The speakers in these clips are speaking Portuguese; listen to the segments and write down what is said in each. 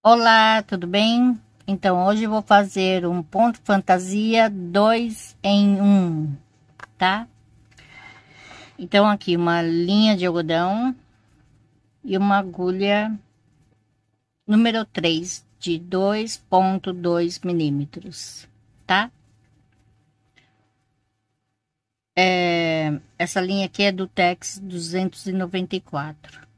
Olá, tudo bem? Então, hoje eu vou fazer um ponto fantasia 2 em 1, tá? Então, aqui uma linha de algodão e uma agulha número 3 de 2,2 milímetros, tá? Essa linha aqui é do Tex 294.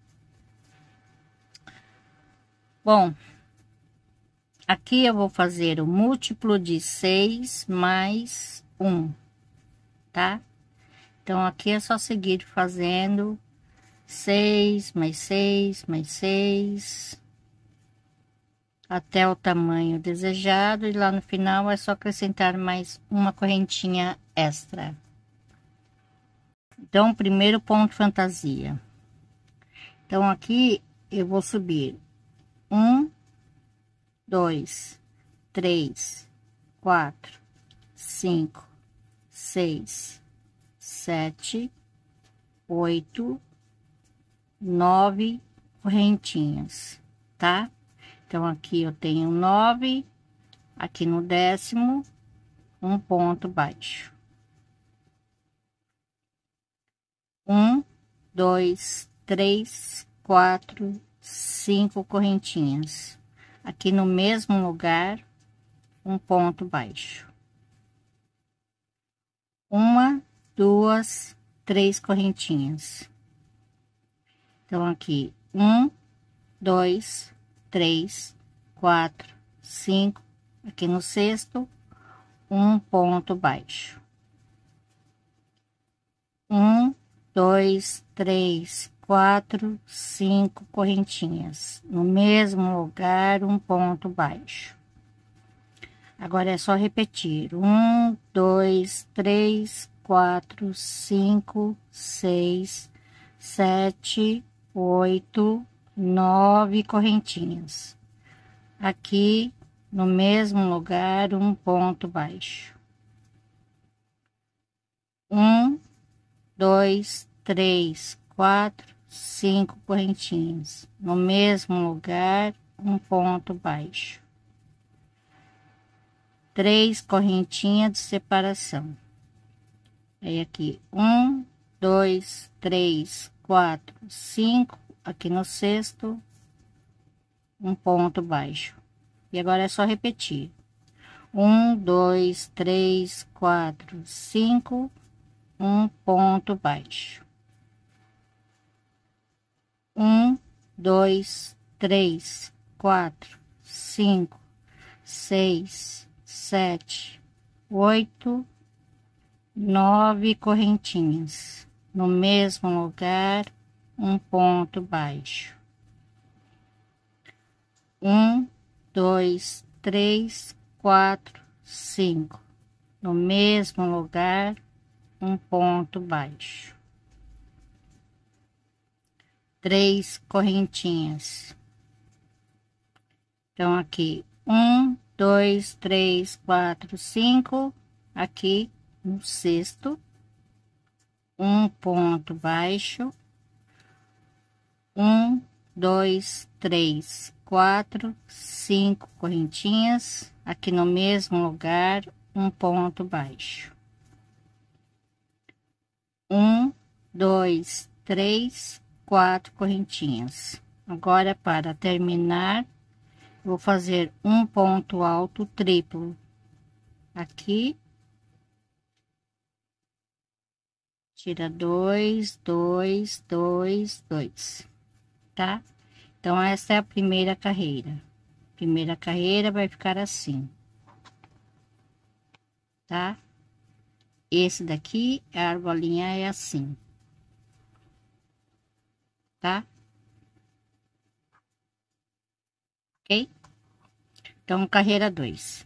Bom, aqui eu vou fazer o múltiplo de 6 mais 1, tá? Então, aqui é só seguir fazendo 6 mais 6 mais 6 até o tamanho desejado, e lá no final é só acrescentar mais uma correntinha extra. Então, primeiro ponto fantasia. Então, aqui eu vou subir 1, 2, 3, 4, 5, 6, 7, 8, 9 correntinhas, tá? Então, aqui eu tenho 9, aqui no 10º, um ponto baixo. 1, 2, 3, 4, 5 correntinhas. Aqui no mesmo lugar, um ponto baixo. 1, 2, 3 correntinhas. Então, aqui, 1, 2, 3, 4, 5, aqui no 6º, um ponto baixo. 1, 2, 3, 4, 5 correntinhas. No mesmo lugar, um ponto baixo. Agora é só repetir. 1, 2, 3, 4, 5, 6, 7, 8, 9 correntinhas. Aqui, no mesmo lugar, um ponto baixo. 1, 2, 3, 4, 5 correntinhas. No mesmo lugar, um ponto baixo. 3 correntinhas de separação. Aí aqui, 1, 2, 3, 4, 5, aqui no 6º, um ponto baixo. E agora é só repetir. 1, 2, 3, 4, 5, um ponto baixo. 1, 2, 3, 4, 5, 6, 7, 8, 9 correntinhas. No mesmo lugar, um ponto baixo. 1, 2, 3, 4, 5. No mesmo lugar, um ponto baixo. 3 correntinhas. Então, aqui, 1, 2, 3, 4, 5. Aqui no 6º, um ponto baixo. 1, 2, 3, 4, 5 correntinhas. Aqui no mesmo lugar, um ponto baixo. 1, 2, 3, 4 correntinhas. Agora, para terminar, vou fazer um ponto alto triplo. Aqui. Tira 2, 2, 2, 2, tá? Então, essa é a primeira carreira. Primeira carreira vai ficar assim, tá? Esse daqui, a argolinha é assim, tá? Ok? Então, carreira 2.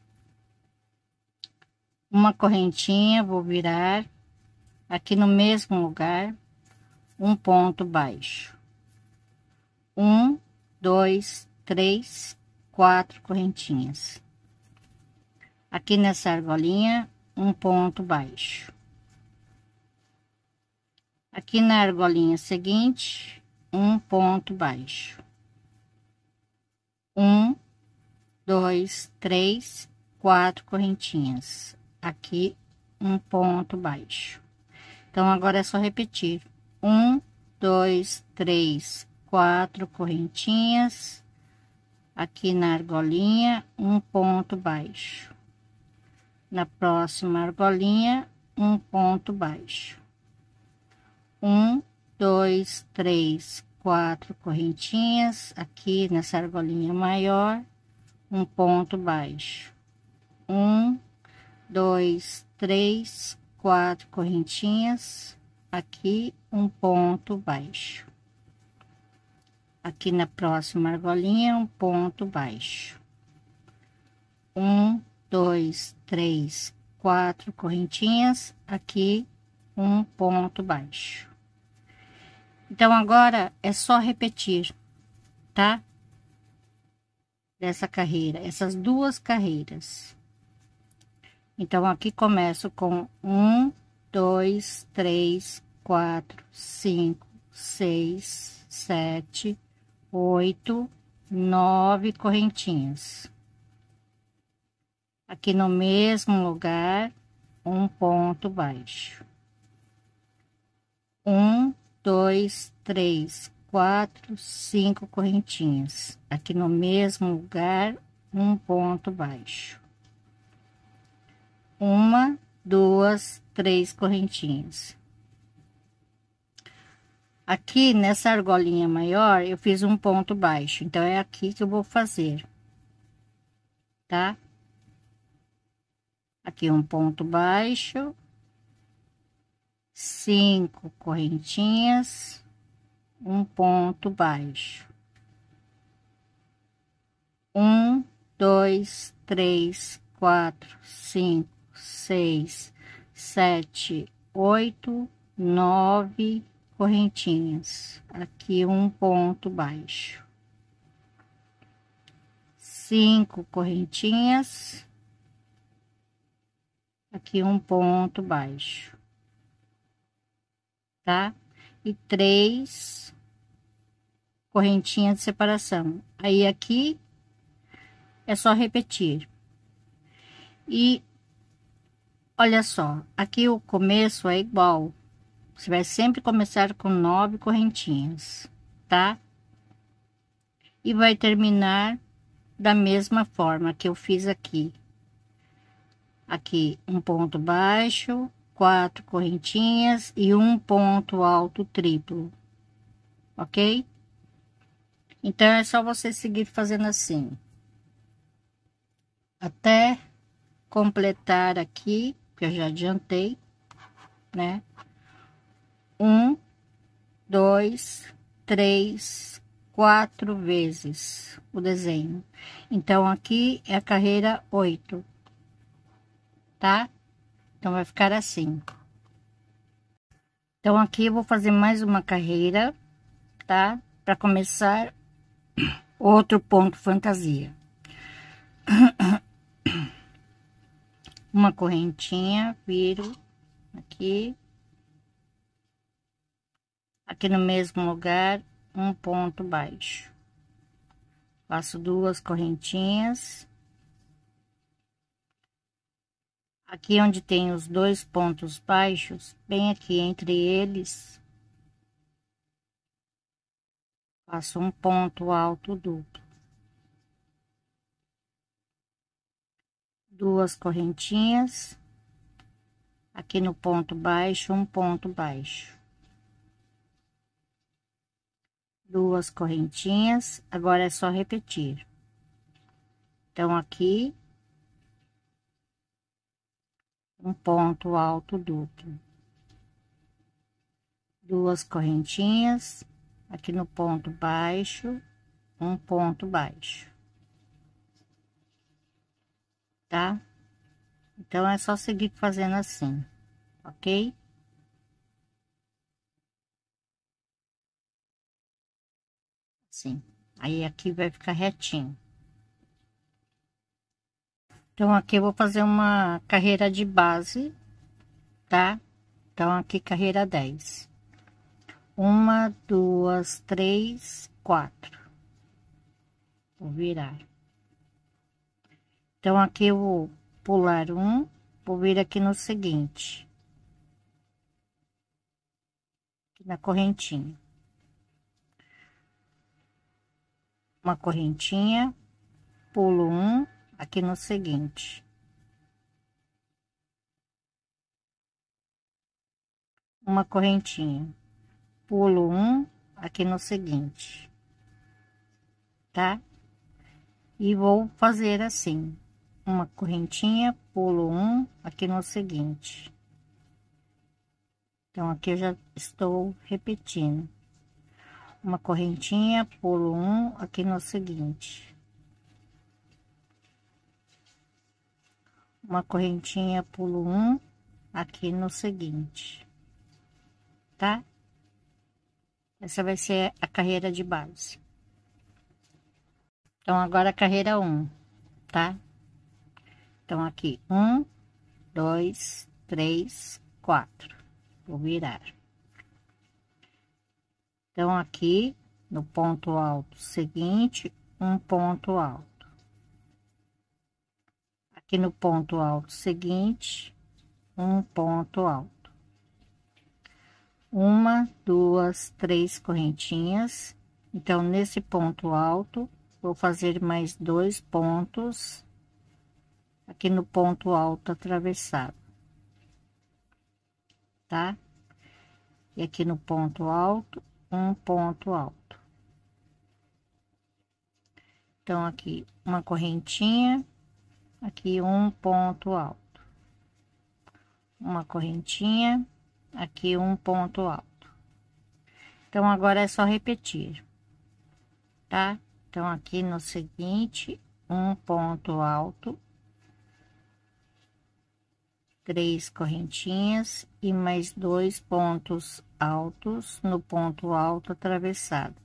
Uma correntinha, vou virar aqui no mesmo lugar, um ponto baixo. 1, 2, 3, 4 correntinhas. Aqui nessa argolinha, um ponto baixo. Aqui na argolinha seguinte, um ponto baixo. 1, 2, 3, 4 correntinhas. Aqui um ponto baixo. Então agora é só repetir: 1, 2, 3, 4 correntinhas. Aqui na argolinha, um ponto baixo. Na próxima argolinha, um ponto baixo. 1, 2, 3, 4 correntinhas. Aqui nessa argolinha maior, um ponto baixo. 1, 2, 3, 4 correntinhas. Aqui um ponto baixo. Aqui na próxima argolinha, um ponto baixo. 1, 2, 3, 4 correntinhas. Aqui um ponto baixo. Então agora é só repetir, tá? Dessa carreira, essas duas carreiras. Então aqui começo com 1, 2, 3, 4, 5, 6, 7, 8, 9 correntinhas. Aqui no mesmo lugar, um ponto baixo. 1, 2, 3, 4, 5 correntinhas. Aqui no mesmo lugar, um ponto baixo. 1, 2, 3 correntinhas. Aqui nessa argolinha maior, eu fiz um ponto baixo, então é aqui que eu vou fazer, tá? Aqui um ponto baixo, 5 correntinhas, um ponto baixo. 1, 2, 3, 4, 5, 6, 7, 8, 9 correntinhas. Aqui um ponto baixo. 5 correntinhas. Aqui um ponto baixo. Tá? E 3 correntinhas de separação. Aí aqui é só repetir. E olha só, aqui o começo é igual. Você vai sempre começar com 9 correntinhas, tá? E vai terminar da mesma forma que eu fiz aqui. Aqui um ponto baixo, 4 correntinhas e um ponto alto triplo, ok? Então é só você seguir fazendo assim até completar aqui, que eu já adiantei, né? 1, 2, 3, 4 vezes o desenho. Então aqui é a carreira 8, tá? Então vai ficar assim. Então aqui eu vou fazer mais uma carreira, tá? Para começar outro ponto fantasia. Uma correntinha, viro aqui. Aqui no mesmo lugar, um ponto baixo. Faço 2 correntinhas. Aqui onde tem os 2 pontos baixos, bem aqui entre eles, faço um ponto alto duplo. 2 correntinhas. Aqui no ponto baixo, um ponto baixo. 2 correntinhas. Agora é só repetir. Então aqui um ponto alto duplo. 2 correntinhas. Aqui no ponto baixo, um ponto baixo. Tá? Então é só seguir fazendo assim, ok? Assim. Aí aqui vai ficar retinho. Então aqui eu vou fazer uma carreira de base, tá? Então aqui carreira 10. 1, 2, 3, 4. Vou virar. Então, aqui eu vou pular um, vou vir aqui no seguinte, aqui na correntinha. Uma correntinha, pulo um, aqui no seguinte. Uma correntinha, pulo um, aqui no seguinte, tá? E vou fazer assim, uma correntinha, pulo um, aqui no seguinte. Então, aqui eu já estou repetindo. Uma correntinha, pulo um, aqui no seguinte. Uma correntinha, pulo um, aqui no seguinte, tá? Essa vai ser a carreira de base. Então, agora a carreira 1, tá? Então, aqui, 1, 2, 3, 4. Vou virar. Então, aqui, no ponto alto seguinte, um ponto alto. Aqui no ponto alto seguinte, um ponto alto. Uma, duas, três correntinhas. Então, nesse ponto alto, vou fazer mais 2 pontos aqui no ponto alto atravessado, tá? E aqui no ponto alto, um ponto alto. Então, aqui uma correntinha, aqui um ponto alto. Uma correntinha, aqui um ponto alto. Então, agora é só repetir, tá? Então, aqui no seguinte, um ponto alto, 3 correntinhas e mais 2 pontos altos no ponto alto atravessado.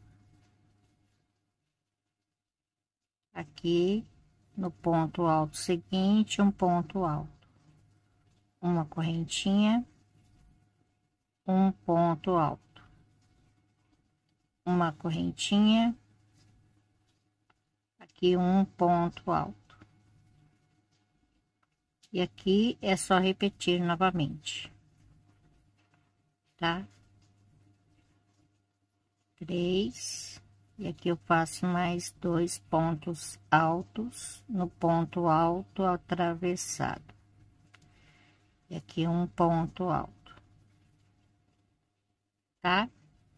Aqui no ponto alto seguinte, um ponto alto, uma correntinha, um ponto alto, uma correntinha, aqui um ponto alto. E aqui é só repetir novamente, tá? 3, e aqui eu faço mais 2 pontos altos no ponto alto atravessado. E aqui um ponto alto, tá?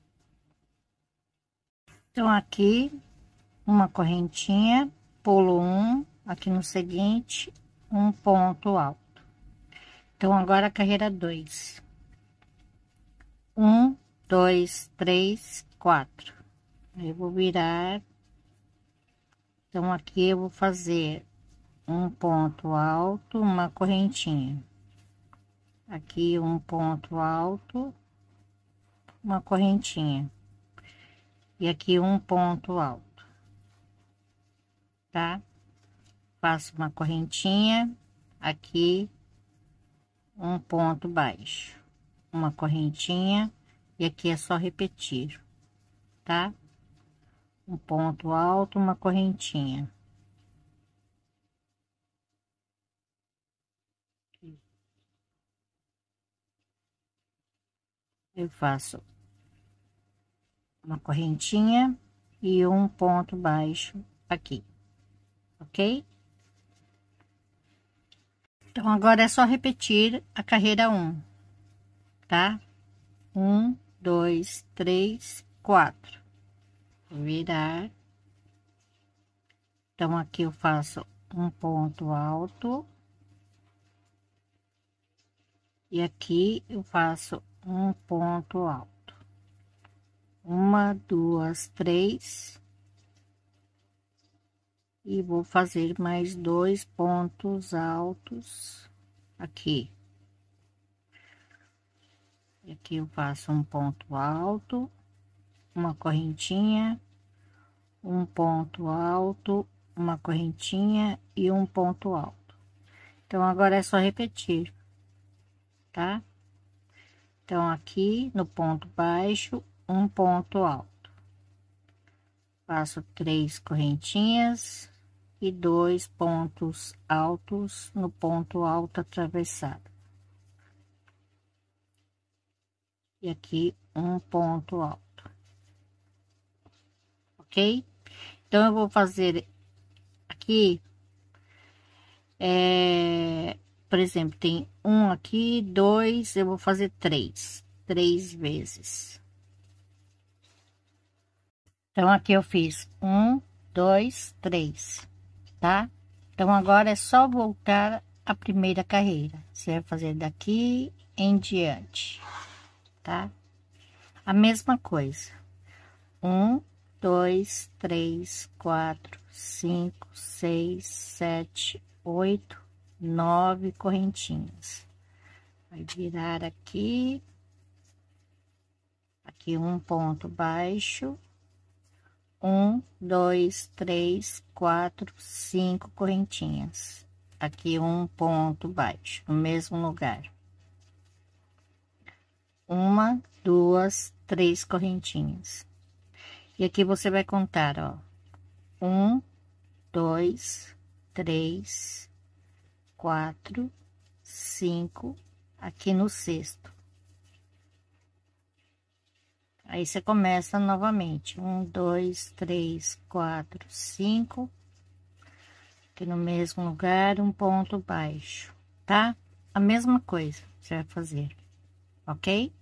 Então, aqui uma correntinha, pulo um, aqui no seguinte, um ponto alto. Então, agora a carreira 2. 1, 2, 3, 4. Eu vou virar. Então, aqui eu vou fazer um ponto alto, uma correntinha. Aqui um ponto alto, uma correntinha. E aqui um ponto alto, tá? Faço uma correntinha, aqui um ponto baixo, uma correntinha, e aqui é só repetir, tá? Um ponto alto, uma correntinha. Eu faço uma correntinha e um ponto baixo aqui, ok? Então, agora é só repetir a carreira 1, tá? 1, 2, 3, 4. Virar. Então, aqui eu faço um ponto alto. E aqui eu faço um ponto alto. Uma, duas, três. E vou fazer mais 2 pontos altos aqui. E aqui eu faço um ponto alto, uma correntinha, um ponto alto, uma correntinha e um ponto alto. Então, agora é só repetir, tá? Então, aqui no ponto baixo, um ponto alto. Faço 3 correntinhas, e 2 pontos altos no ponto alto atravessado. E aqui um ponto alto, ok? Então, eu vou fazer aqui, por exemplo, tem um aqui, dois, eu vou fazer três vezes. Então, aqui eu fiz 1, 2, 3, tá? Então, agora é só voltar a primeira carreira. Você vai fazer daqui em diante, tá? A mesma coisa. 1, 2, 3, 4, 5, 6, 7, 8, 9 correntinhas. Vai virar aqui um ponto baixo. 1, 2, 3, 4, 5 correntinhas. Aqui um ponto baixo, no mesmo lugar. 1, 2, 3 correntinhas. E aqui você vai contar, ó. 1, 2, 3, 4, 5, aqui no sexto. Aí você começa novamente. 1, 2, 3, 4, 5. Aqui no mesmo lugar, um ponto baixo, tá? A mesma coisa você vai fazer, ok?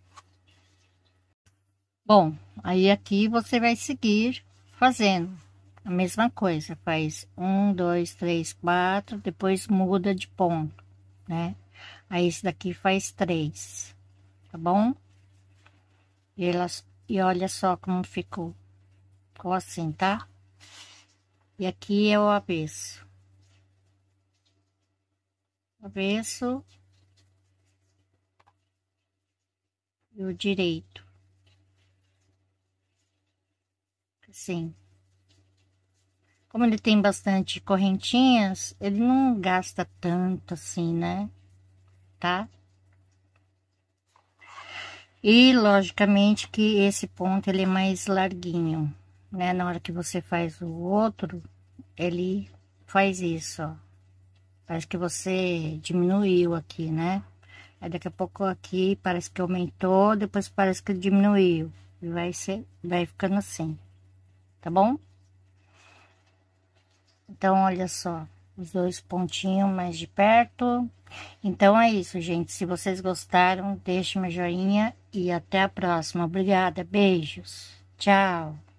Bom, aí aqui você vai seguir fazendo a mesma coisa. Faz 1, 2, 3, 4, depois muda de ponto, né? Aí esse daqui faz 3, tá bom? E olha só como ficou. Ficou assim, tá? E aqui é o avesso. Avesso e o direito. Assim. Como ele tem bastante correntinhas, ele não gasta tanto assim, né? Tá? E, logicamente, que esse ponto ele é mais larguinho, né? Na hora que você faz o outro, ele faz isso, ó. Parece que você diminuiu aqui, né? Aí daqui a pouco aqui parece que aumentou, depois parece que diminuiu. E vai ficando assim, tá bom? Então, olha só, os dois pontinhos mais de perto. Então, é isso, gente. Se vocês gostaram, deixe meu joinha e até a próxima. Obrigada, beijos. Tchau.